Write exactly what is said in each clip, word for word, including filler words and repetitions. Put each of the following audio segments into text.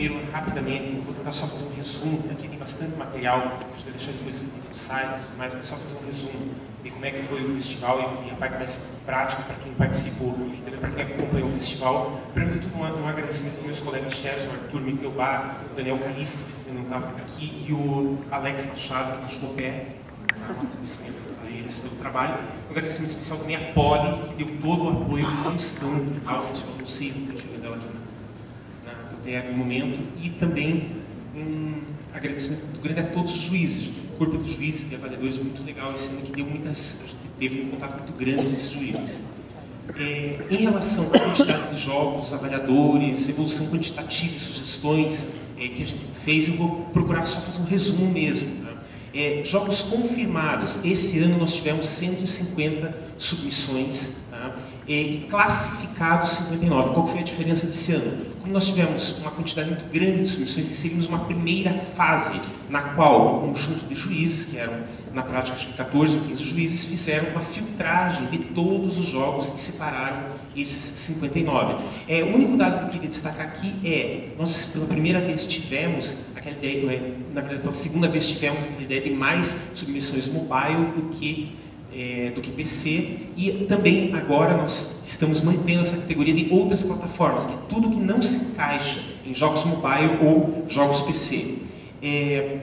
primeiro, rapidamente, eu vou tentar só fazer um resumo. Aqui tem bastante material, a gente vai deixar depois no site e tudo mais, mas só fazer um resumo de como é que foi o festival e a parte mais prática para quem participou e também para quem acompanhou o festival. Primeiro de tudo, um, um agradecimento aos meus colegas chefes, o Arthur Mitelbar, o Daniel Calife, que infelizmente não estava aqui, e o Alex Machado, que machucou o pé. Um agradecimento a eles pelo trabalho. Um agradecimento especial também à Poli, que deu todo o apoio constante ao festival. Não sei o que chegou dela aqui na, na plateia no momento. E também um agradecimento muito grande a todos os juízes, o corpo dos juízes e avaliadores, muito legal esse ano, que deu muitas, a gente teve um contato muito grande com esses juízes. É, em relação à quantidade de jogos, avaliadores, evolução quantitativa e sugestões é, que a gente fez, eu vou procurar só fazer um resumo mesmo. Tá? É, jogos confirmados, esse ano nós tivemos cento e cinquenta submissões, tá? É, e classificados cinquenta e nove. Qual foi a diferença desse ano? Como nós tivemos uma quantidade muito grande de submissões, inserimos uma primeira fase, na qual um conjunto de juízes, que eram na prática acho que quatorze ou quinze juízes, fizeram uma filtragem de todos os jogos e separaram esses cinquenta e nove. É, o único dado que eu queria destacar aqui é, nós pela primeira vez tivemos aquela ideia, na verdade pela segunda vez tivemos aquela ideia de mais submissões mobile do que, é, do que P C, e também agora nós estamos mantendo essa categoria de outras plataformas, que é tudo que não se encaixa em jogos mobile ou jogos P C. É,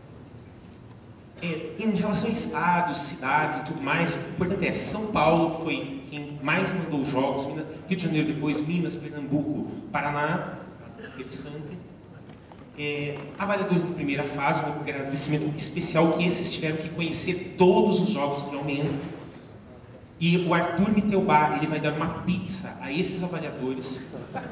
É, em relação a estados, cidades e tudo mais, o importante é, São Paulo foi quem mais mandou jogos, Rio de Janeiro depois, Minas, Pernambuco, Paraná, interessante. É, avaliadores de primeira fase, um agradecimento especial que esses tiveram que conhecer todos os jogos realmente. E o Arthur Mitelbar, ele vai dar uma pizza a esses avaliadores.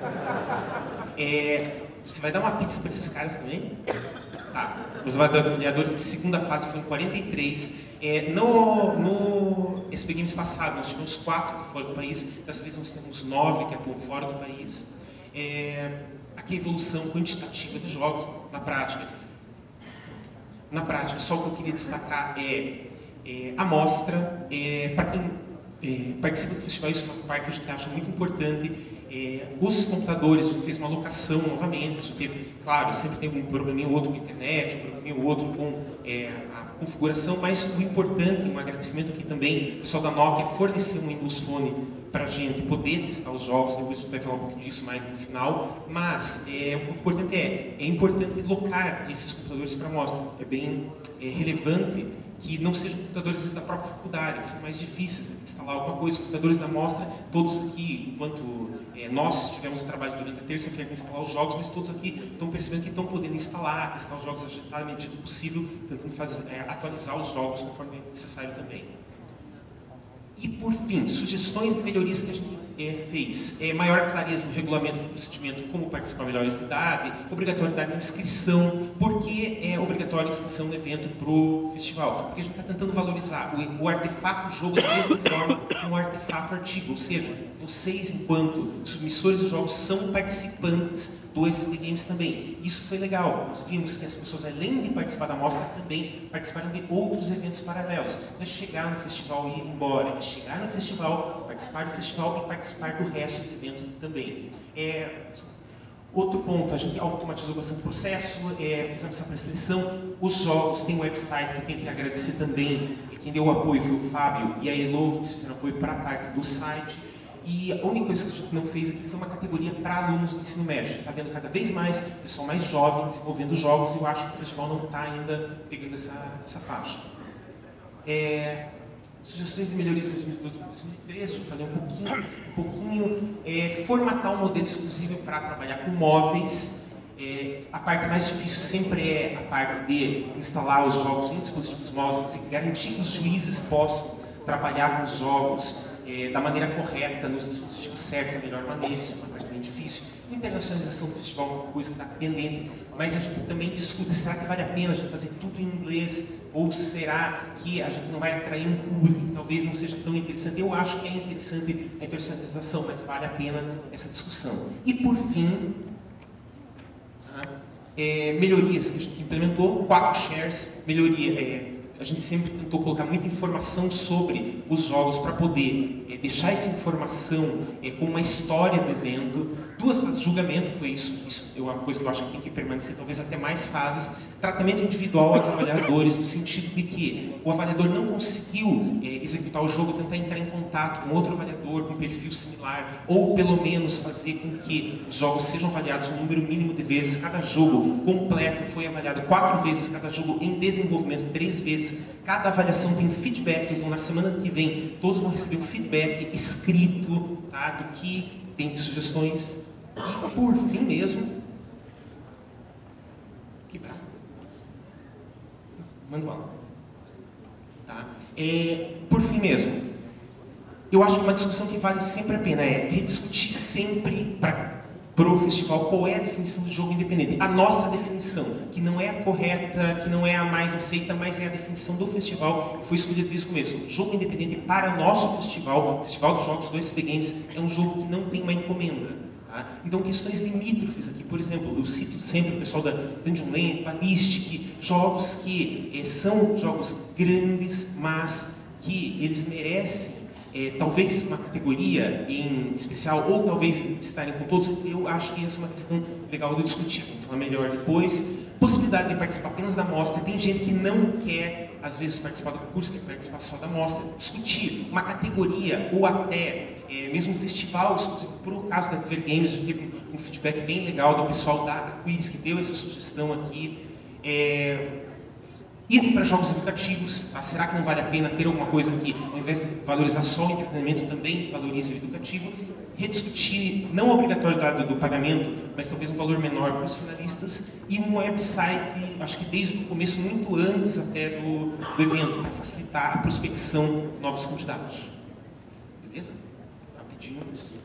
É, você vai dar uma pizza para esses caras também? Tá. Os avaliadores de segunda fase foram quarenta e três. É, no, no S P Games passado, nós tivemos quatro de fora do país. Dessa vez nós temos nove que atuam fora do país. É, aqui a evolução quantitativa dos jogos na prática. Na prática, só o que eu queria destacar é, é a mostra. É, para quem é, participa do festival, isso é uma parte que a gente acha muito importante. É, os computadores, a gente fez uma alocação novamente, a gente teve, claro, sempre tem um probleminha ou outro com a internet, um probleminha ou outro com é, a configuração, mas o importante, um agradecimento aqui também, o pessoal da Nokia forneceu um Windows Phone para a gente poder testar os jogos, depois a gente vai falar um pouquinho disso mais no final, mas é, o ponto importante é, é importante locar esses computadores para a amostra, é bem é, relevante que não sejam computadores vezes, da própria faculdade, que são mais difíceis de instalar alguma coisa. Os computadores da amostra, todos aqui, enquanto é, nós tivemos o trabalho durante a terça-feira de instalar os jogos, mas todos aqui estão percebendo que estão podendo instalar, instalar os jogos à medida do possível, tentando fazer, é, atualizar os jogos conforme é necessário também. E, por fim, sugestões de melhorias que a gente é, fez. É, maior clareza no regulamento do procedimento, como participar melhores de idade, obrigatoriedade de inscrição. Por que é obrigatória a inscrição no evento para o festival? Porque a gente está tentando valorizar o, o artefato jogo da mesma forma como o artefato artigo. Ou seja, vocês, enquanto submissores dos jogos, são participantes do S P Games também. Isso foi legal. Nós vimos que as pessoas, além de participar da mostra, também participaram de outros eventos paralelos. Não é chegar no festival e ir embora, é chegar no festival, participar do festival e participar do resto do evento também. É, outro ponto, a gente automatizou bastante o processo, é, fizemos essa pré-seleção. Os jogos têm um website que eu tenho que agradecer também. Quem deu o apoio foi o Fábio e a Elo, que fizeram apoio para a parte do site. E a única coisa que a gente não fez aqui foi uma categoria para alunos do ensino médio. A gente está vendo cada vez mais pessoal mais jovem desenvolvendo jogos e eu acho que o festival não está ainda pegando essa, essa faixa. É, sugestões de melhorias em dois mil e doze para dois mil e treze, já falei um pouquinho. Um pouquinho é, formatar um modelo exclusivo para trabalhar com móveis. É, a parte mais difícil sempre é a parte de instalar os jogos em dispositivos móveis, garantir que os juízes possam trabalhar com os jogos É, da maneira correta, nos dispositivos certos, da melhor maneira. Isso é uma parte bem difícil. Internacionalização do festival é uma coisa que está pendente, mas a gente também discute, será que vale a pena a gente fazer tudo em inglês? Ou será que a gente não vai atrair um público que talvez não seja tão interessante? Eu acho que é interessante a internacionalização, mas vale a pena essa discussão. E por fim, é, melhorias que a gente implementou, quatro shares, melhoria, é, a gente sempre tentou colocar muita informação sobre os jogos para poder é, deixar essa informação é, com uma história do evento. Duas fases, julgamento foi isso, isso é uma coisa que eu acho que tem que permanecer, talvez até mais fases. Tratamento individual aos avaliadores, no sentido de que o avaliador não conseguiu é, executar o jogo, tentar entrar em contato com outro avaliador, com um perfil similar, ou pelo menos fazer com que os jogos sejam avaliados um número mínimo de vezes. Cada jogo completo foi avaliado quatro vezes, cada jogo em desenvolvimento três vezes. Cada avaliação tem feedback, então na semana que vem todos vão receber um feedback escrito, tá, do que tem de sugestões. E por fim mesmo, que bravo. Manual. Tá? É, por fim mesmo, eu acho que uma discussão que vale sempre a pena é rediscutir sempre para o festival qual é a definição de jogo independente. A nossa definição, que não é a correta, que não é a mais aceita, mas é a definição do festival, que foi escolhida desde o começo. Jogo independente para nosso festival, o Festival dos Jogos do S B Games, é um jogo que não tem uma encomenda. Então, questões limítrofes aqui, por exemplo, eu cito sempre o pessoal da Dungeon Land, Ballistic, jogos que eh, são jogos grandes, mas que eles merecem, eh, talvez uma categoria em especial, ou talvez estarem com todos. Eu acho que essa é uma questão legal de discutir, vamos falar melhor depois. Possibilidade de participar apenas da mostra. Tem gente que não quer, às vezes, participar do concurso, quer participar só da mostra. Discutir uma categoria, ou até é, mesmo um festival exclusivo. Por o caso da Adver Games, a gente teve um, um feedback bem legal do pessoal da Quiz, que deu essa sugestão aqui. É, ir para jogos educativos, tá? Será que não vale a pena ter alguma coisa que, ao invés de valorizar só o entretenimento, também valorize o educativo? Rediscutir, não a obrigatoriedade do pagamento, mas talvez um valor menor para os finalistas, e um website, acho que desde o começo, muito antes até do, do evento, para facilitar a prospecção de novos candidatos. Beleza? Rapidinho isso.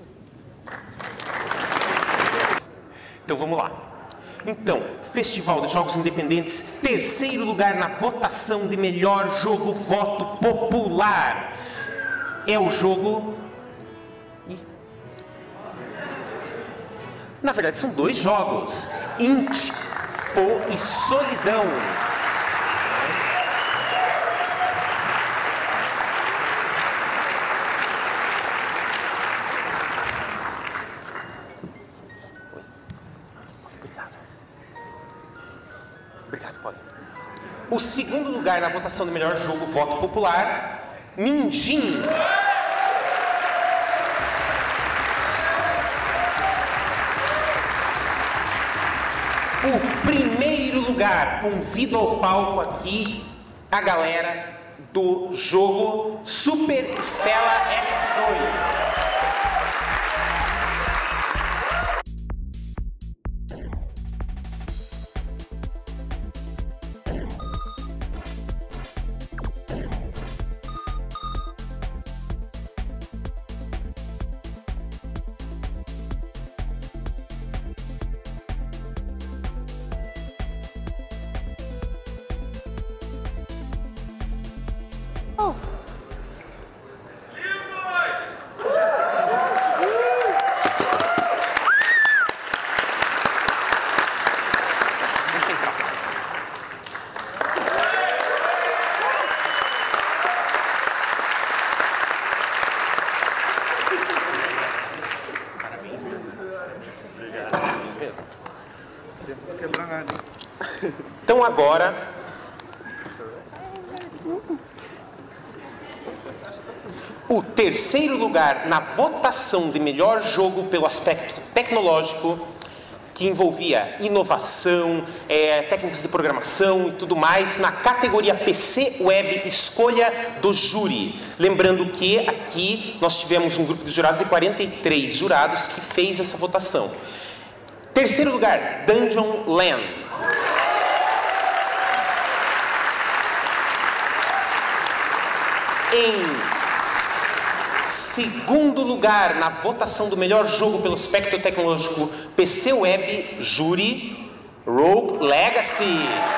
Então vamos lá. Então, Festival de Jogos Independentes, terceiro lugar na votação de melhor jogo voto popular. É o jogo... Na verdade, são dois jogos, Int, Fo e Solidão. Obrigado. Obrigado, Paulo. O segundo lugar na votação do melhor jogo voto popular, Ninjin. O primeiro lugar, convido ao palco aqui a galera do jogo Super Stella S dois. Oh. Então agora o terceiro lugar na votação de melhor jogo pelo aspecto tecnológico, que envolvia inovação, é, técnicas de programação e tudo mais, na categoria P C Web, escolha do júri. Lembrando que aqui nós tivemos um grupo de jurados de quarenta e três jurados que fez essa votação. Terceiro lugar, Dungeon Land. Em segundo lugar, na votação do melhor jogo pelo aspecto tecnológico P C Web, júri, Rogue Legacy.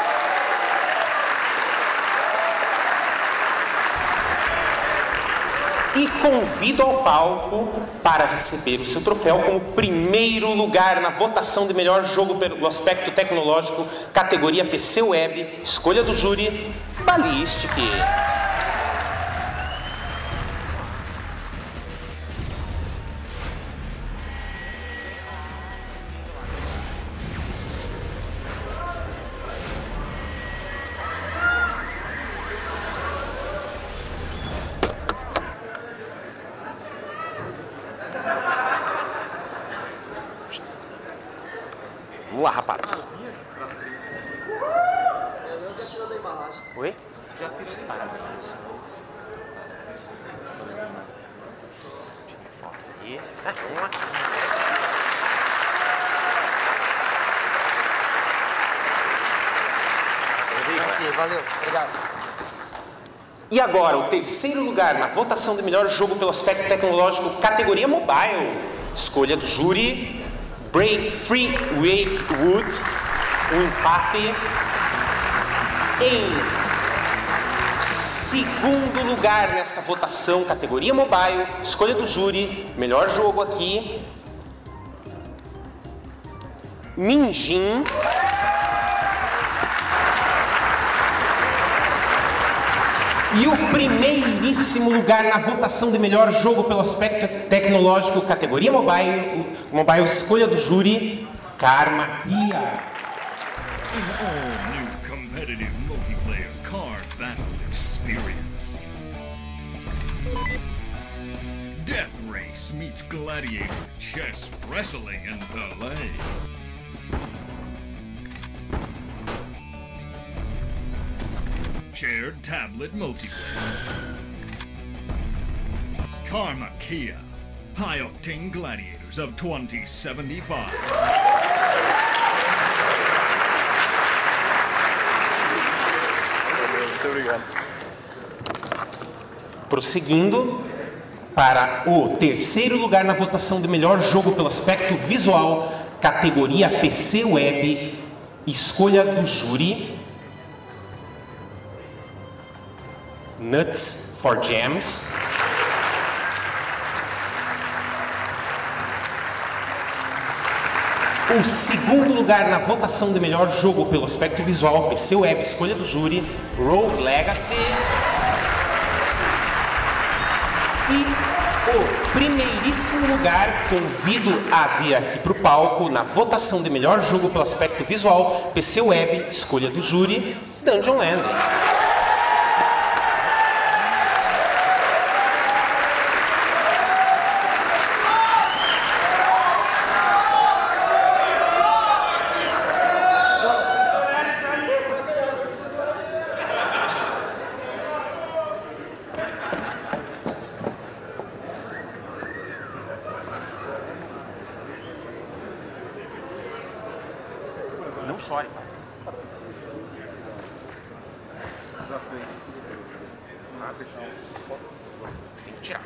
E convido ao palco para receber o seu troféu como primeiro lugar na votação de melhor jogo pelo aspecto tecnológico, categoria P C Web, escolha do júri, Ballistic. Eu já tirou da embalagem. Oi? Já tirou de Parabéns. Tira uma foto aqui. Ah, vamos lá. Aqui, valeu, obrigado. E agora, o terceiro lugar na votação do melhor jogo pelo aspecto tecnológico, categoria mobile. Escolha do júri, Break Free Wake Wood, um empate. Em segundo lugar nesta votação, categoria mobile, escolha do júri, melhor jogo aqui, Ninjin. E o primeiríssimo lugar na votação de melhor jogo pelo aspecto tecnológico, categoria mobile, mobile escolha do júri, Karma Kia. An all-new competitive multiplayer card battle experience. Death Race meets Gladiator, chess, wrestling, and ballet. Shared tablet multiplayer. Karma Kia, high-octane gladiators of twenty seventy-five. Muito obrigado. Prosseguindo para o terceiro lugar na votação de melhor jogo pelo aspecto visual, categoria P C Web, escolha do júri, Nuts for Gems. O segundo lugar na votação de melhor jogo pelo aspecto visual, P C Web, escolha do júri, Rogue Legacy. E o primeiríssimo lugar, convido a vir aqui para o palco na votação de melhor jogo pelo aspecto visual, P C Web, escolha do júri, Dungeon Land. Não chore, pai. Tem que tirar.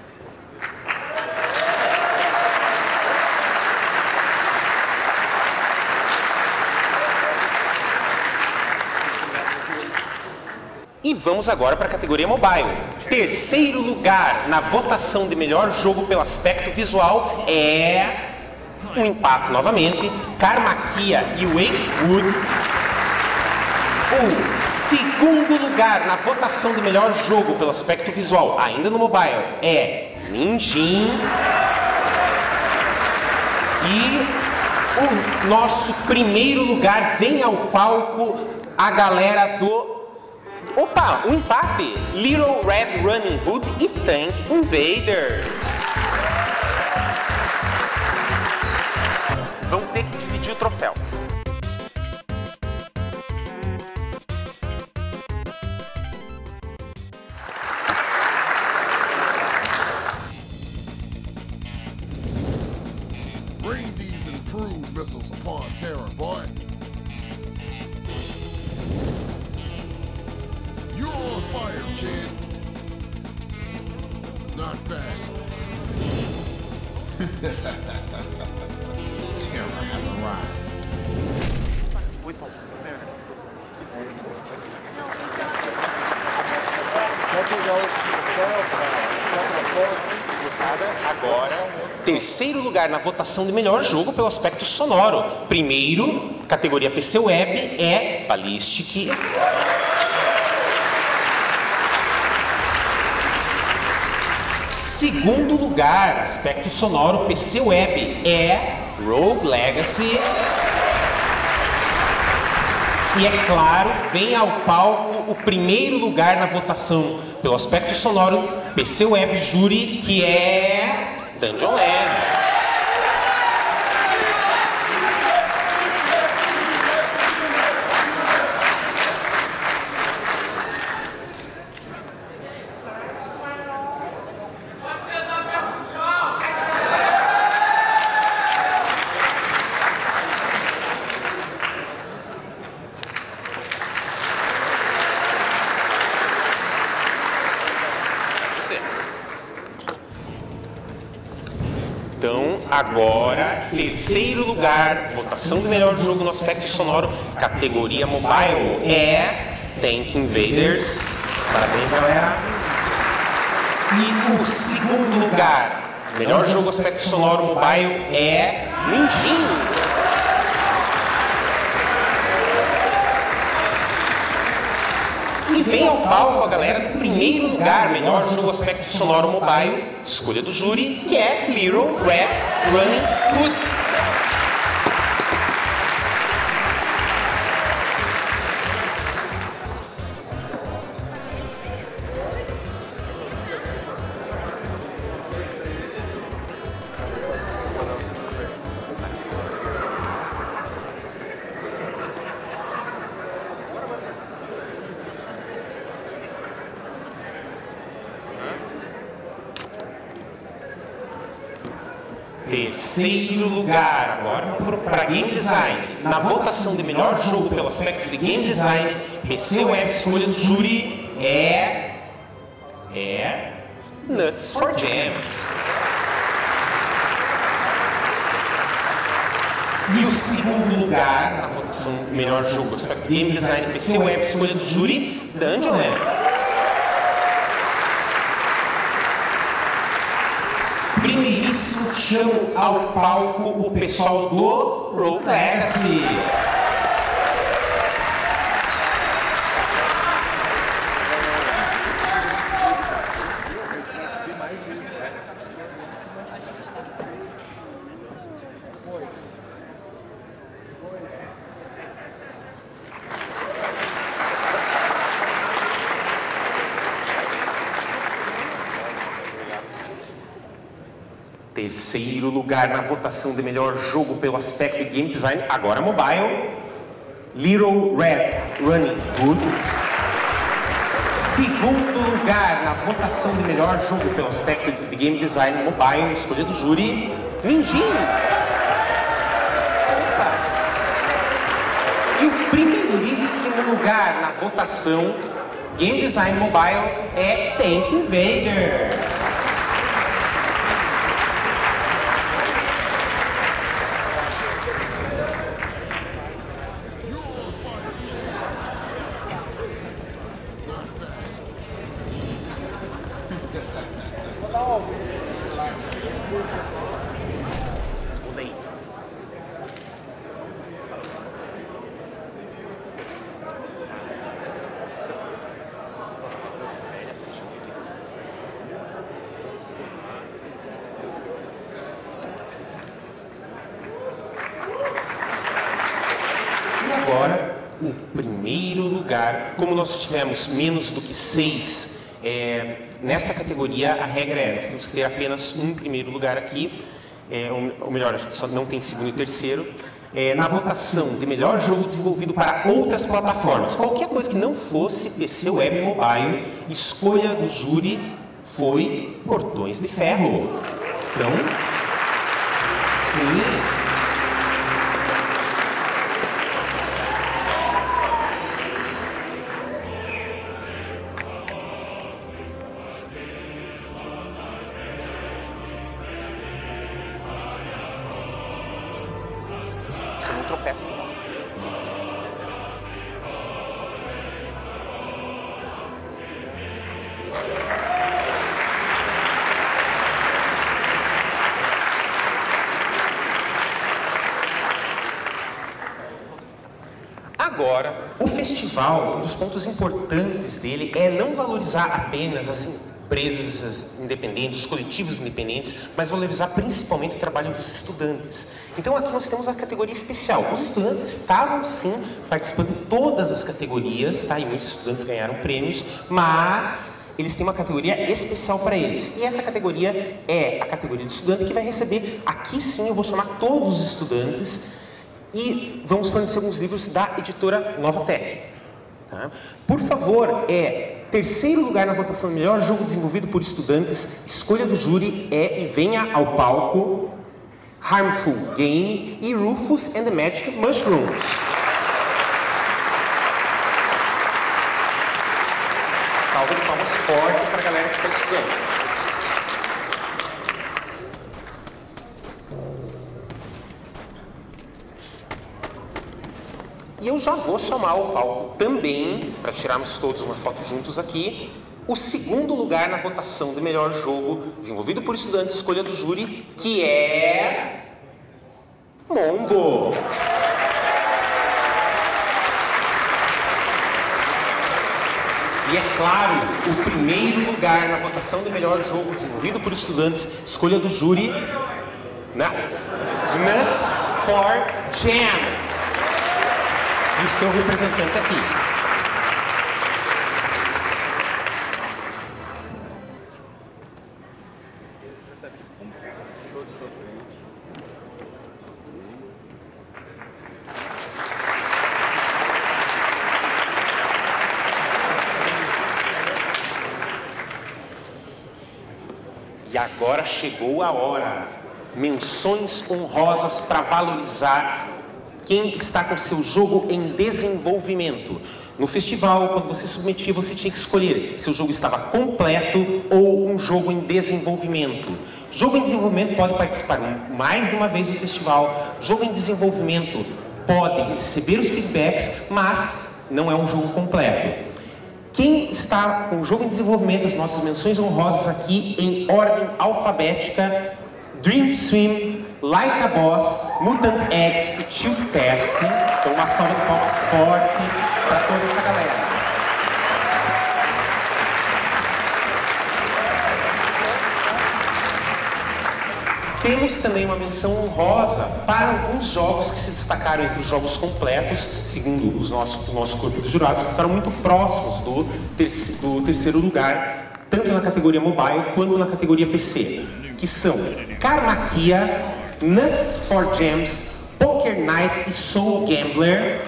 E vamos agora para a categoria mobile. Terceiro lugar na votação de melhor jogo pelo aspecto visual é um empate novamente, Karma Kia e Wake Wood. O segundo lugar na votação de melhor jogo pelo aspecto visual, ainda no mobile, é Ninjin. E o nosso primeiro lugar vem ao palco a galera do... Opa, um empate! Little Red Running Hood e Tank Invaders. Vão ter que dividir o troféu. Rain these improved missiles upon Terra, boy. You're on fire, kid. Not bad. Terra has arrived. Agora, terceiro lugar na votação de melhor jogo pelo aspecto sonoro. Primeiro, categoria P C Web, é Ballistic. Segundo lugar, aspecto sonoro P C Web, é Rogue Legacy. E é claro, vem ao palco o primeiro lugar na votação pelo aspecto sonoro P C Web Júri, que é Dungeon Land. Agora, terceiro lugar, votação do melhor jogo no aspecto sonoro, categoria mobile, é Tank Invaders. Parabéns, galera. E o segundo lugar, melhor jogo no aspecto sonoro mobile, é Minjin. E vem ao palco a galera do primeiro lugar, melhor jogo aspecto sonoro mobile, escolha do júri, que é Little Red Running Hood. Terceiro lugar, agora vamos para Game Design. Na votação de melhor jogo pelo aspecto de Game Design, P C Web, escolha do júri é... é... Nuts for Gems. E o segundo lugar, na votação de melhor jogo pelo aspecto de Game Design, P C Web, escolha do júri, Dungeon Land. Primeiríssimo chamo ao palco o pessoal do Rogue Legacy. Terceiro lugar na votação de melhor jogo pelo aspecto de Game Design, agora mobile, Little Red Running Hood. Segundo lugar na votação de melhor jogo pelo aspecto de Game Design mobile, escolha do júri, Minjin. E o primeiríssimo lugar na votação Game Design mobile é Tank Invaders. Agora, o primeiro lugar, como nós tivemos menos do que seis, é, nesta categoria a regra é, nós temos que ter apenas um primeiro lugar aqui, é, ou, ou melhor, a gente só não tem segundo e terceiro, é, na votação de melhor jogo desenvolvido para outras plataformas, qualquer coisa que não fosse P C, Web e Mobile, escolha do júri foi Portões de Ferro. Então, sim... Tropeça. Agora, o festival, um dos pontos importantes dele é não valorizar apenas as empresas independentes, os coletivos independentes, mas valorizar principalmente o trabalho dos estudantes. Então aqui nós temos a categoria especial. Os estudantes estavam sim participando de todas as categorias, tá? E muitos estudantes ganharam prêmios, mas eles têm uma categoria especial para eles. E essa categoria é a categoria de estudante que vai receber, aqui sim eu vou chamar todos os estudantes e vamos fornecer alguns livros da editora Novatec. Tá? Por favor, é terceiro lugar na votação do melhor jogo desenvolvido por estudantes, escolha do júri é e venha ao palco Harmful Game e Rufus and the Magic Mushrooms. Salve de palmas forte para a galera que está estudando. E eu já vou chamar ao palco também, para tirarmos todos uma foto juntos aqui, o segundo lugar na votação do melhor jogo desenvolvido por estudantes, escolha do júri, que é... Mongo! E é claro, o primeiro lugar na votação do melhor jogo desenvolvido por estudantes, escolha do júri, na Nuts for Gems. E o seu representante aqui. E agora chegou a hora. Menções honrosas para valorizar quem está com seu jogo em desenvolvimento. No festival, quando você submetia, você tinha que escolher se o jogo estava completo ou um jogo em desenvolvimento. Jogo em desenvolvimento pode participar mais de uma vez do festival. Jogo em desenvolvimento pode receber os feedbacks, mas não é um jogo completo. Quem está com o jogo em desenvolvimento, as nossas menções honrosas aqui em ordem alfabética: Dream Swim, Like a Boss, Mutant Eggs e Chill Test. Então uma salva de palmas forte para toda essa galera. Temos também uma menção honrosa para alguns jogos que se destacaram entre os jogos completos, segundo os nossos, o nosso corpo de jurados, que ficaram muito próximos do, terci, do terceiro lugar, tanto na categoria mobile quanto na categoria P C, que são Karmakia, Nuts for Gems, Poker Night e Soul Gambler.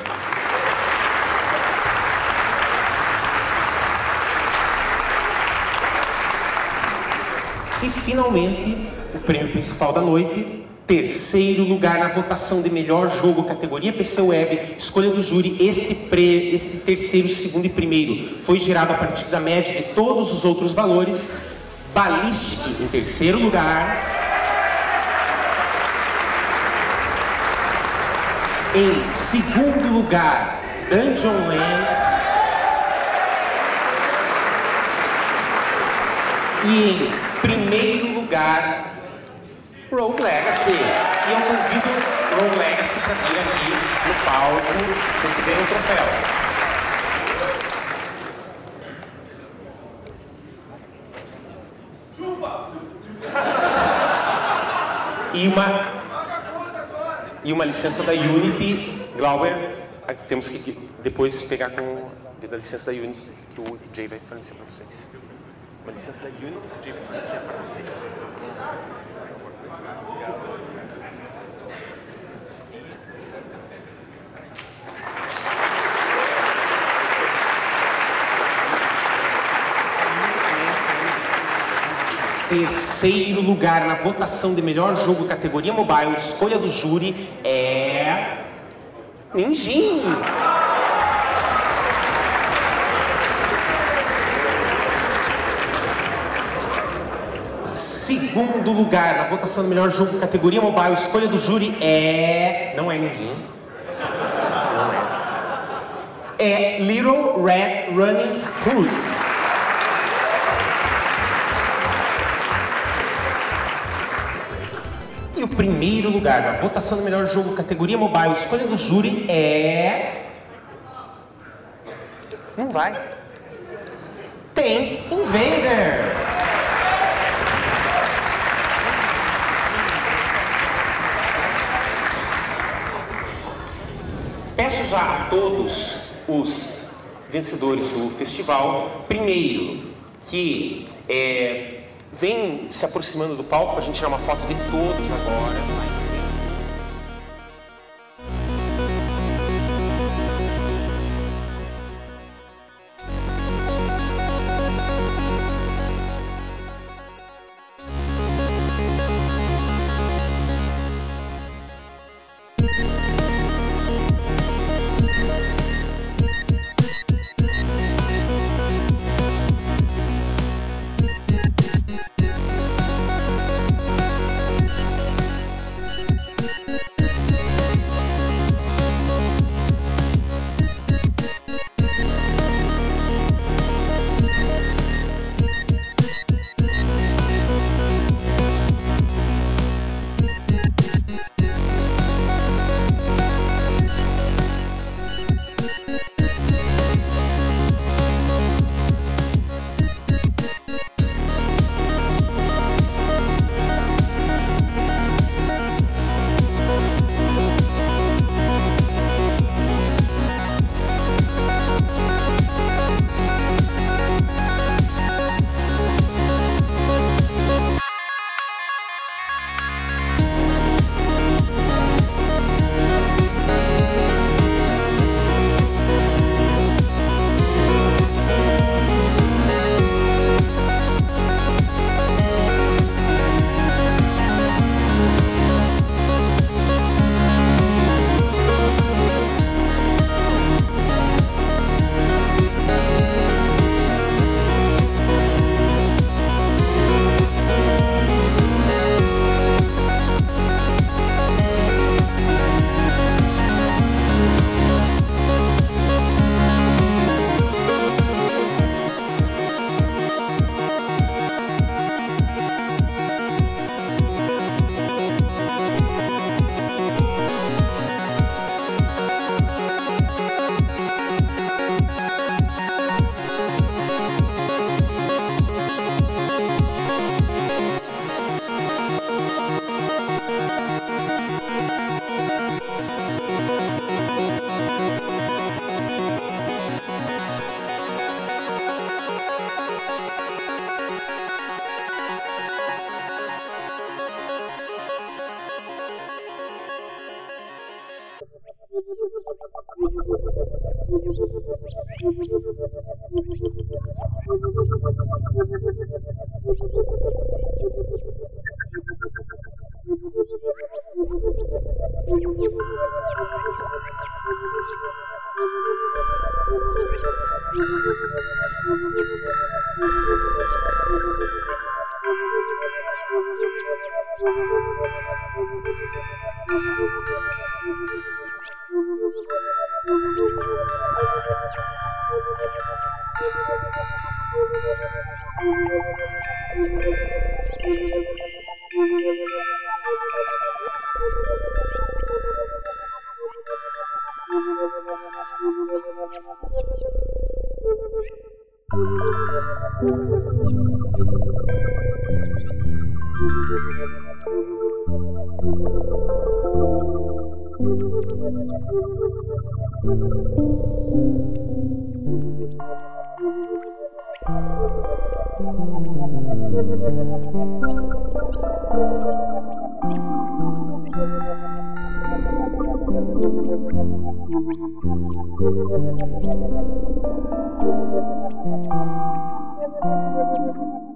E finalmente, o prêmio principal da noite, terceiro lugar na votação de melhor jogo, categoria P C Web, escolha do júri. Este, pre, este terceiro, segundo e primeiro foi gerado a partir da média de todos os outros valores. Ballistic em terceiro lugar. Em segundo lugar, Dungeon Land. E em primeiro lugar, Rogue Legacy. E eu convido Rogue Legacy para vir aqui no palco receber o troféu. E uma, e uma licença da Unity. Glauber, temos que depois pegar com a licença da Unity, que o Jay vai fornecer para vocês. Uma licença da Unity que o Jay vai fornecer para vocês. Terceiro lugar na votação de melhor jogo categoria mobile, escolha do júri é... Ninjin! Segundo lugar na votação do melhor jogo categoria mobile, escolha do júri é... Não é Ninjin. Não é. É Little Red Running Hood. E o primeiro lugar na votação do melhor jogo categoria mobile, escolha do júri é... Não vai. Tank Invaders. Peço já a todos os vencedores do festival, primeiro, que é, vem se aproximando do palco para a gente tirar uma foto de todos agora. Thank you.